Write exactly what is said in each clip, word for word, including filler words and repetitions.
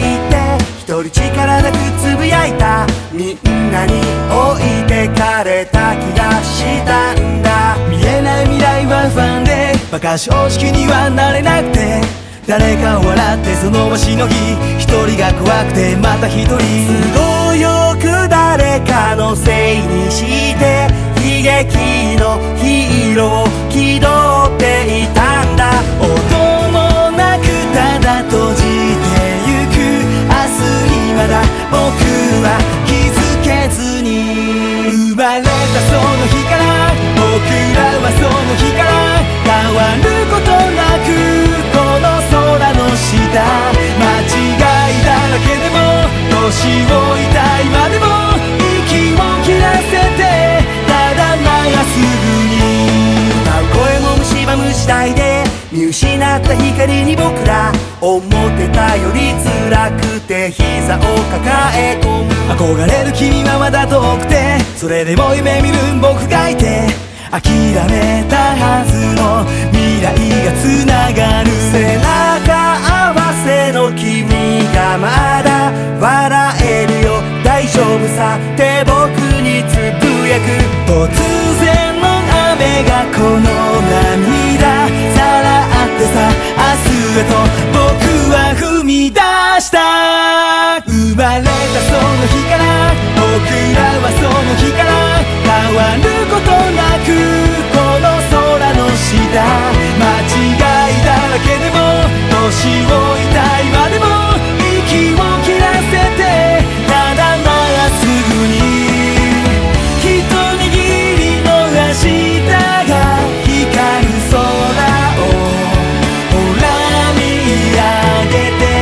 いて一人力なくつぶやいた。みんなに置いてかれた気がしたんだ。 見えない未来は不安で馬鹿正直にはなれなくて、誰かを笑ってその場しのぎ、一人が怖くてまた一人。 都合よく誰かのせいにして悲劇のヒーローを気取っていたんだ。 音もなくただ閉じてゆく明日にまだ僕は気づけずに、生まれたその日から僕らはその日から変わることなくこの空の下、間違いだらけでも年老いた今でも息を切らせてただまっすぐに歌う声も蝕む時代で見失った光に僕ら思ってたより辛くて膝を抱え込む。 憧れる君はまだ遠くて、それでも夢見る僕がいて、諦めたはずの未来がつながる。 背中合わせの君がまだ笑えるよ大丈夫さって僕につぶやく。 突然の雨がこの涙さらってさ、明日へと僕は踏み出した。生まれたその日から僕らはその日から変わることなくこの空の下、間違いだらけでも年老いた今でも息を切らせてただまっすぐに、一握りの明日が光る空をほら見上げて。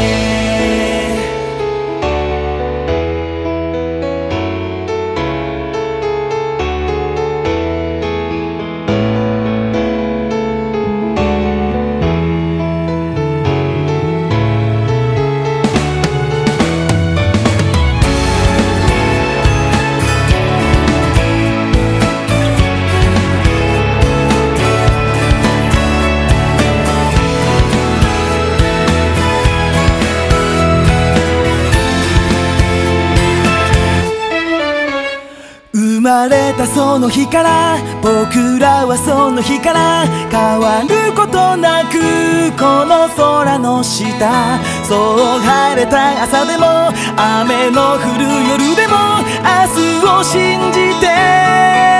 生まれたその日から僕らはその日から変わることなくこの空の下、そう晴れた朝でも雨の降る夜でも明日を信じて